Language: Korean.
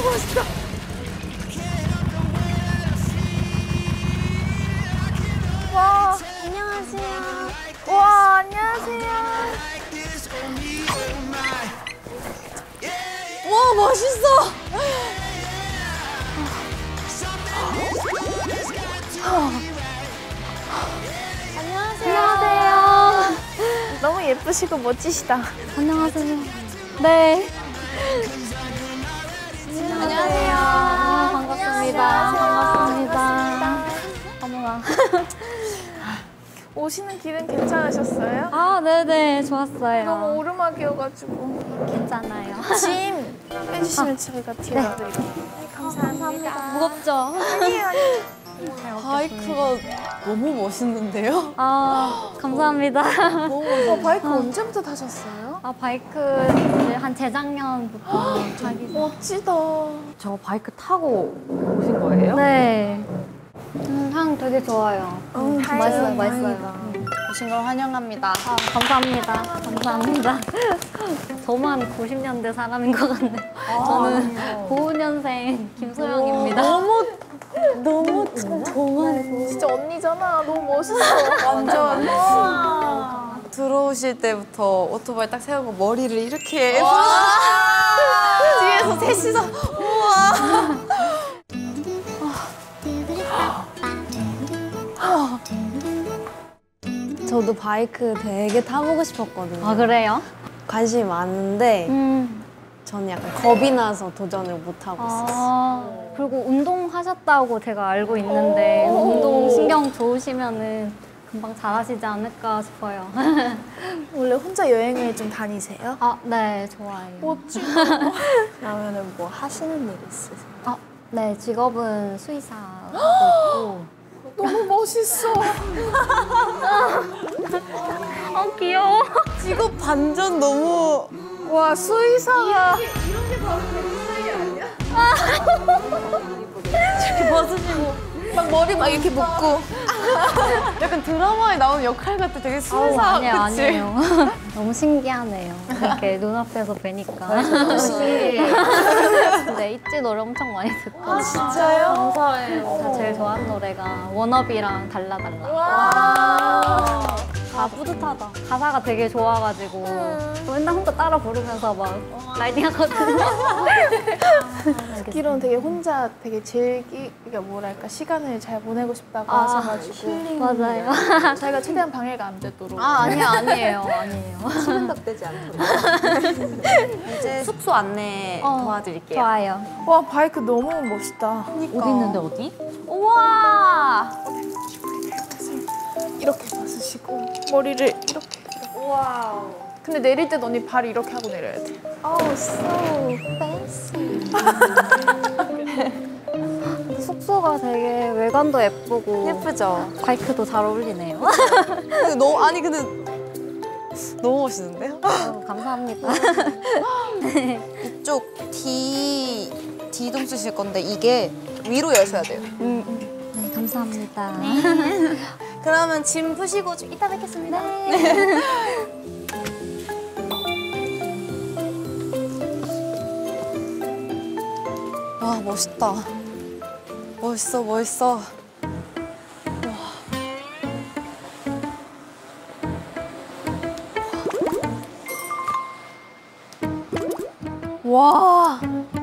멋있다. 와, 안녕하세요. 와, 안녕하세요. 와, 멋있어. 안녕하세요. 너무 예쁘시고 멋지시다. 안녕하세요. 네. 안녕하세요. 반갑습니다. 반갑습니다. 어머나. 오시는 길은 괜찮으셨어요? 아, 네네. 좋았어요. 너무 오르막이어가지고. 괜찮아요. 짐 빼주시면 저희가 뒤에드릴게요. 네, 감사합니다. 무겁죠? 아니에요, 아니에요. 바이크가 너무 멋있는데요? 아, 감사합니다. 바이크 언제부터 타셨어요? 아, 바이크를 한 재작년부터 타기. 멋지다. 저 바이크 타고 오신 거예요? 네. 향 되게 좋아요. 맛있어요, 맛있어요. 오신 걸 환영합니다. 아, 감사합니다. 감사합니다. 저만 90년대 사람인 것 같네요. 저는 95년생 김소영입니다. 너무 정말 진짜 언니잖아. 너무 멋있어. 완전 들어오실 때부터 오토바이 딱 세우고 머리를 이렇게 뒤에서 셋이서 우와. 저도 바이크 되게 타보고 싶었거든요. 아, 그래요? 관심이 많은데 저는 약간 겁이 나서 도전을 못하고 있었어요. 아, 그리고 운동하셨다고 제가 알고 있는데 운동 신경 좋으시면은 금방 잘하시지 않을까 싶어요. 원래 혼자 여행을 좀 다니세요? 아, 네, 좋아요. 멋지다. 그러면은 뭐 하시는 일 있으세요? 아, 네, 직업은 수의사 하고 있고. 너무 멋있어. 귀여워. 직업 반전 너무 와, 수의사가. 이렇게 벗으시고 막 머리 막 이렇게 묶고. 약간 드라마에 나오는 역할 같아. 되게 수의사 아니에요, 그치? 아니에요. 너무 신기하네요. 이렇게 눈앞에서 뵈니까. 근데 있지 노래 엄청 많이 듣고. 진짜요? 감사해요. 제가 제일 좋아하는 노래가 워너비랑 달라달라. 와. 아, 뿌듯하다. 가사가 되게 좋아가지고 맨날 혼자 따라 부르면서 막 라이딩하거든요. 듣기로는 되게 혼자 되게 그러니까 뭐랄까 시간을 잘 보내고 싶다고 하셔가지고 맞아요. 저희가 최대한 방해가 안 되도록. 아, 아니에요. 시간답되지 않도록. 이제 숙소 안내 도와드릴게요. 좋아요. 와, 바이크 너무 멋있다. 어디 있는데 어디? 우와! 이렇게 벗으시고 머리를 이렇게. 와우. 근데 내릴 땐 언니 발이 이렇게 하고 내려야 돼. Oh, so fancy. 숙소가 되게 외관도 예쁘고 예쁘죠? 바이크도 잘 어울리네요. 근데 근데 너무 멋있는데요? 감사합니다. 이쪽 D동 쓰실 건데 이게 위로 여셔야 돼요. 네, 감사합니다. 그러면 짐 푸시고 좀 이따 뵙겠습니다. 와, 멋있다. 멋있어. 와.